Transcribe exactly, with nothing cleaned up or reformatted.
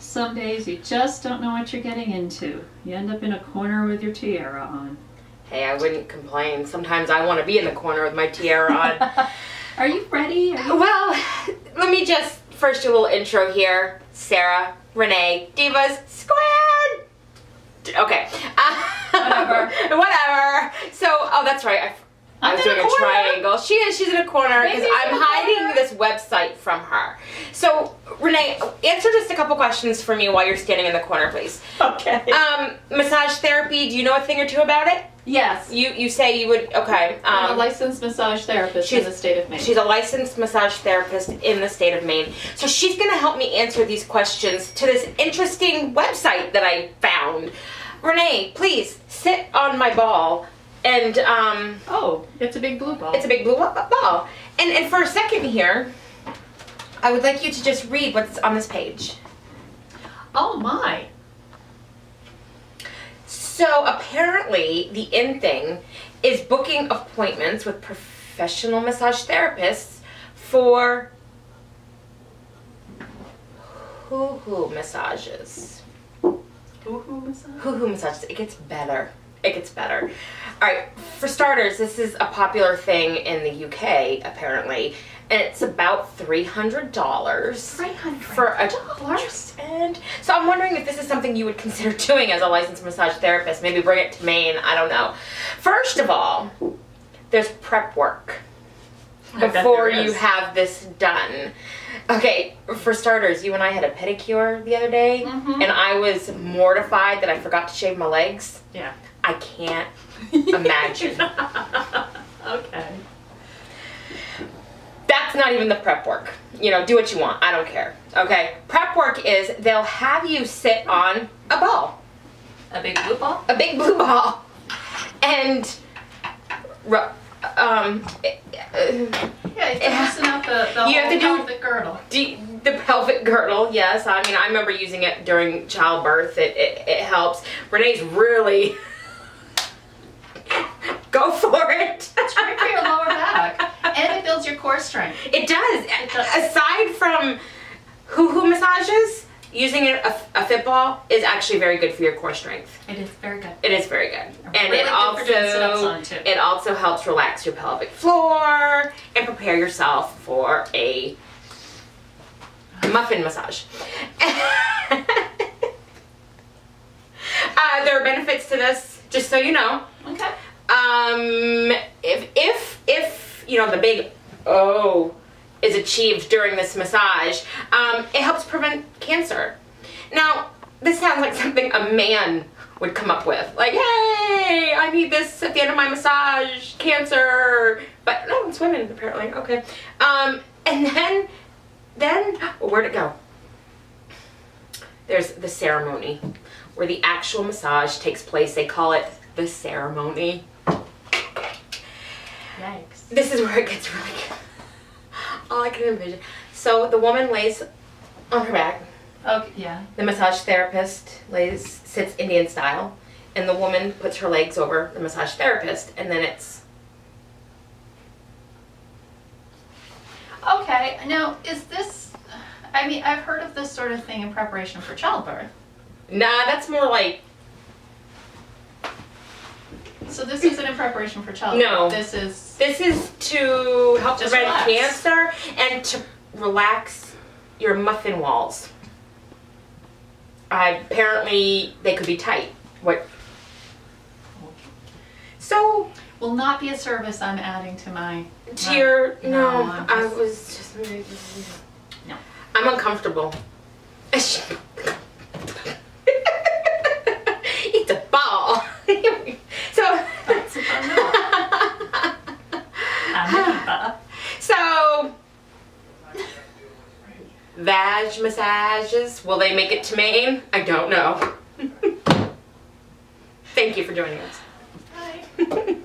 Some days you just don't know what you're getting into. You end up in a corner with your tiara on. Hey, I wouldn't complain. Sometimes I want to be in the corner with my tiara on. Are you ready? Are you... Well, let me just first do a little intro here. Sarah, Renee, Divas, Squared. Okay. Uh, Whatever. Whatever. So, oh, that's right. I, I was doing a, a triangle. She is. She's in a corner because I'm hiding corner. This website from her. So, Renee, answer just a couple questions for me while you're standing in the corner, please. Okay. Um, massage therapy. Do you know a thing or two about it? Yes. You you say you would. Okay. Um, I'm a licensed massage therapist in the state of Maine. She's a licensed massage therapist in the state of Maine. So she's going to help me answer these questions to this interesting website that I found. Renee, please sit on my ball. And, um... oh, it's a big blue ball. It's a big blue ball. And, and for a second here, I would like you to just read what's on this page. Oh, my. So, apparently, the in thing is booking appointments with professional massage therapists for hoo-hoo massages. Hoo-hoo massages? Hoo-hoo massages. It gets better. It gets better. Alright, for starters, this is a popular thing in the U K, apparently, and it's about three hundred dollars. three hundred dollars? For a and so I'm wondering if this is something you would consider doing as a licensed massage therapist. Maybe bring it to Maine, I don't know. First of all, there's prep work before you have this done. Okay, for starters, you and I had a pedicure the other day, mm-hmm. and I was mortified that I forgot to shave my legs. Yeah. I can't imagine. Okay. That's not even the prep work. You know, do what you want. I don't care. Okay? Prep work is they'll have you sit on a ball. A big blue ball? A big blue ball. And, um... yeah, you have to loosen up the, the you have to do pelvic girdle. Do, the pelvic girdle, yes. I mean, I remember using it during childbirth. It, it, it helps. Renee's really... Go for it. It's great for your lower back. And it builds your core strength. It does. It does. Aside from hoo-hoo massages, using a, a fit ball is actually very good for your core strength. It is very good. It is very good. And really it good also sit-ups on too. It also helps relax your pelvic floor and prepare yourself for a muffin massage. uh, there are benefits to this, just so you know. Okay. Um, if, if, if, you know, the big oh is achieved during this massage, um, it helps prevent cancer. Now, this sounds like something a man would come up with. Like, hey, I need this at the end of my massage, cancer. But no, it's women, apparently. Okay. Um, and then, then, well, where'd it go? There's the ceremony, where the actual massage takes place. They call it the ceremony. Yikes. This is where it gets really good. All I can envision. So the woman lays on her back. Okay, yeah. The massage therapist lays, sits Indian style, and the woman puts her legs over the massage therapist, and then it's... Okay, now is this, I mean, I've heard of this sort of thing in preparation for childbirth. Nah, that's more like... So this isn't in preparation for childbirth. No. This is... This is to help Just prevent relax. cancer and to relax your muffin walls. Uh, apparently, they could be tight. What? So... Will not be a service I'm adding to my... To your... No, no I just, was just... No. I'm uncomfortable. It's a ball. So... That's a fun note. So... Vag massages, will they make it to Maine? I don't know. Thank you for joining us. Bye.